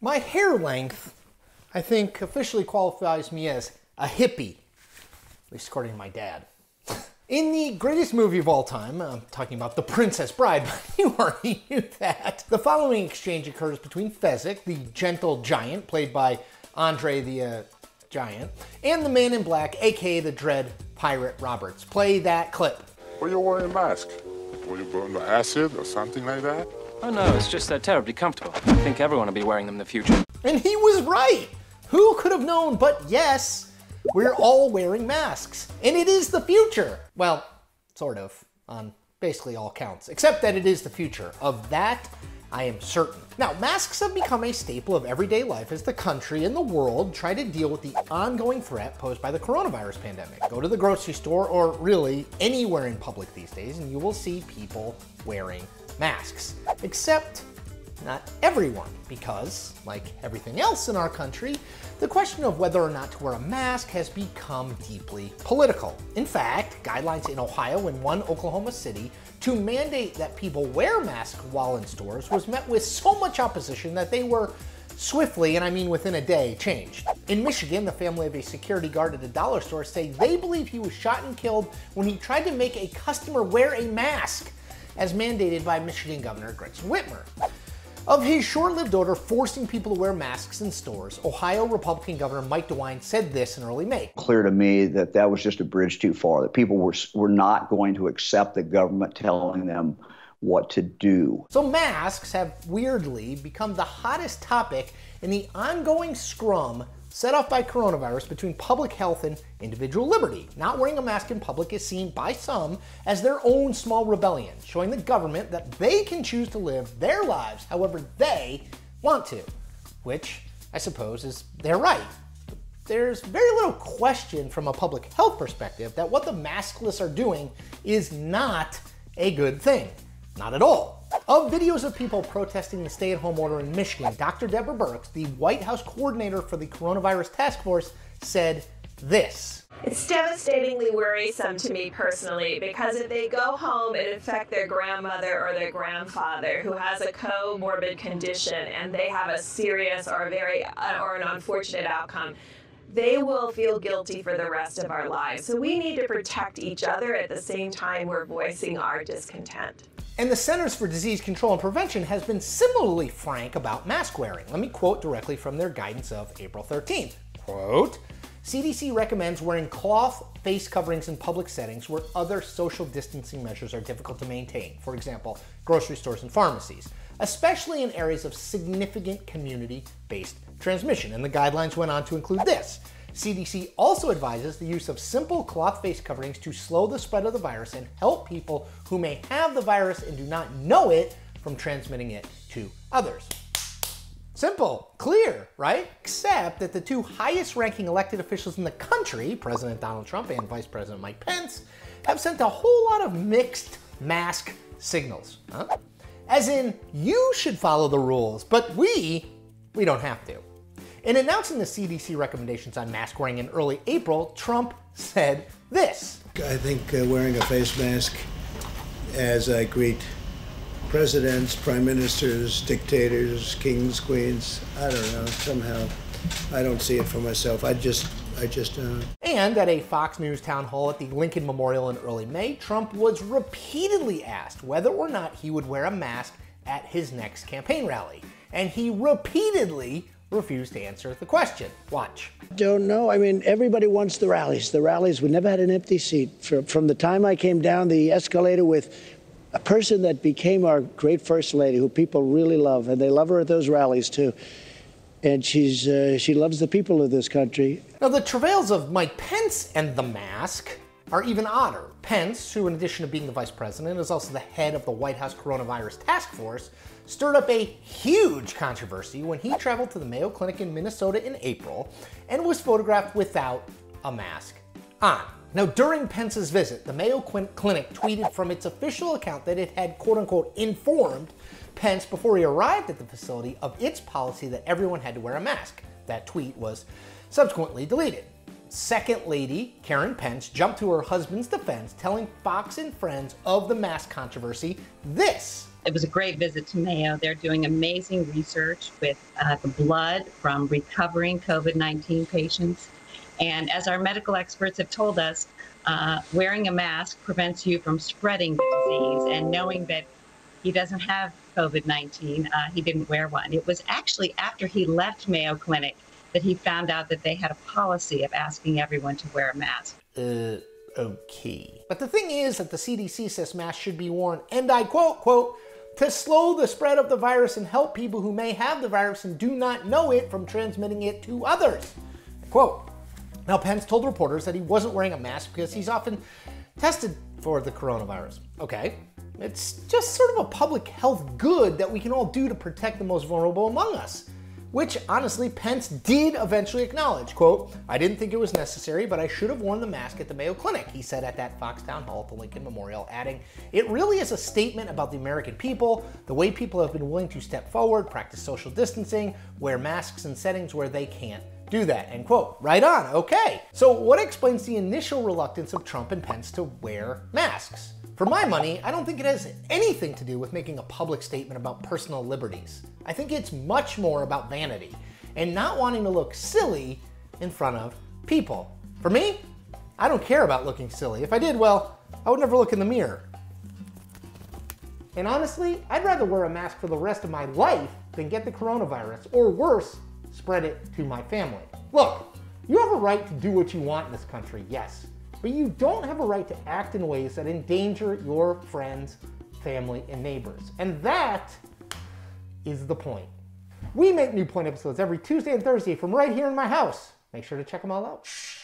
My hair length, I think, officially qualifies me as a hippie, at least according to my dad. In the greatest movie of all time, I'm talking about The Princess Bride, but you already knew that. The following exchange occurs between Fezzik, the gentle giant, played by Andre the Giant, and the Man in Black, aka the Dread Pirate Roberts. Play that clip. Why are you wearing a mask? Were you burned by acid or something like that? Oh no, it's just they're terribly comfortable. I think everyone will be wearing them in the future. And he was right! Who could have known? But yes, we're all wearing masks. And it is the future. Well, sort of, on basically all counts. Except that it is the future. Of that, I am certain. Now, masks have become a staple of everyday life as the country and the world try to deal with the ongoing threat posed by the coronavirus pandemic. Go to the grocery store, or really anywhere in public these days, and you will see people wearing masks. Except not everyone, because, like everything else in our country, the question of whether or not to wear a mask has become deeply political. In fact, guidelines in Ohio and one Oklahoma city to mandate that people wear masks while in stores was met with so much opposition that they were swiftly, and I mean within a day, changed. In Michigan, the family of a security guard at a dollar store say they believe he was shot and killed when he tried to make a customer wear a mask, as mandated by Michigan Governor Gretchen Whitmer. Of his short-lived order forcing people to wear masks in stores, Ohio Republican Governor Mike DeWine said this in early May. Clear to me that that was just a bridge too far, that people were not going to accept the government telling them what to do. So masks have weirdly become the hottest topic in the ongoing scrum set off by coronavirus between public health and individual liberty. Not wearing a mask in public is seen by some as their own small rebellion, showing the government that they can choose to live their lives however they want to, which I suppose is their right. There's very little question from a public health perspective that what the maskless are doing is not a good thing. Not at all. Of videos of people protesting the stay-at-home order in Michigan, Dr. Deborah Birx, the White House coordinator for the coronavirus task force, said this. It's devastatingly worrisome to me personally because if they go home and infect their grandmother or their grandfather who has a comorbid condition and they have a serious or an unfortunate outcome, they will feel guilty for the rest of our lives. So we need to protect each other at the same time we're voicing our discontent. And the Centers for Disease Control and Prevention has been similarly frank about mask wearing. Let me quote directly from their guidance of April 13th. Quote, CDC recommends wearing cloth face coverings in public settings where other social distancing measures are difficult to maintain. For example, grocery stores and pharmacies, especially in areas of significant community-based transmission. And the guidelines went on to include this. CDC also advises the use of simple cloth face coverings to slow the spread of the virus and help people who may have the virus and do not know it from transmitting it to others. Simple, clear, right? Except that the two highest ranking elected officials in the country, President Donald Trump and Vice President Mike Pence, have sent a whole lot of mixed mask signals. Huh? As in, you should follow the rules, but we don't have to. In announcing the CDC recommendations on mask wearing in early April, Trump said this. I think wearing a face mask as I greet presidents, prime ministers, dictators, kings, queens, I don't know, somehow I don't see it for myself. I just don't. And at a Fox News town hall at the Lincoln Memorial in early May, Trump was repeatedly asked whether or not he would wear a mask at his next campaign rally. And he repeatedly refused to answer the question. Watch. Don't know. I mean, everybody wants the rallies. The rallies, we never had an empty seat. From the time I came down the escalator with a person that became our great first lady, who people really love, and they love her at those rallies too. And she loves the people of this country. Now, the travails of Mike Pence and the mask are even odder. Pence, who in addition to being the vice president is also the head of the White House coronavirus task force, stirred up a huge controversy when he traveled to the Mayo Clinic in Minnesota in April and was photographed without a mask on. Now, during Pence's visit, the Mayo Clinic tweeted from its official account that it had, quote-unquote, informed Pence before he arrived at the facility of its policy that everyone had to wear a mask. That tweet was subsequently deleted. Second Lady Karen Pence jumped to her husband's defense, telling Fox and Friends of the mask controversy this. It was a great visit to Mayo. They're doing amazing research with the blood from recovering COVID-19 patients. And as our medical experts have told us, wearing a mask prevents you from spreading the disease. And knowing that he doesn't have COVID-19, he didn't wear one. It was actually after he left Mayo Clinic that he found out that they had a policy of asking everyone to wear a mask. Okay. But the thing is that the CDC says masks should be worn, and I quote, to slow the spread of the virus and help people who may have the virus and do not know it from transmitting it to others. Quote. Now, Pence told reporters that he wasn't wearing a mask because he's often tested for the coronavirus. Okay. It's just sort of a public health good that we can all do to protect the most vulnerable among us. Which, honestly, Pence did eventually acknowledge. Quote, I didn't think it was necessary, but I should have worn the mask at the Mayo Clinic, he said at that Fox Town Hall at the Lincoln Memorial, adding, it really is a statement about the American people, the way people have been willing to step forward, practice social distancing, wear masks in settings where they can't do that, end quote. Right on, okay. So what explains the initial reluctance of Trump and Pence to wear masks? For my money, I don't think it has anything to do with making a public statement about personal liberties. I think it's much more about vanity and not wanting to look silly in front of people. For me, I don't care about looking silly. If I did, well, I would never look in the mirror. And honestly, I'd rather wear a mask for the rest of my life than get the coronavirus, or worse, spread it to my family. Look, you have a right to do what you want in this country, yes. But you don't have a right to act in ways that endanger your friends, family, and neighbors. And that is the point. We make new point episodes every Tuesday and Thursday from right here in my house. Make sure to check them all out.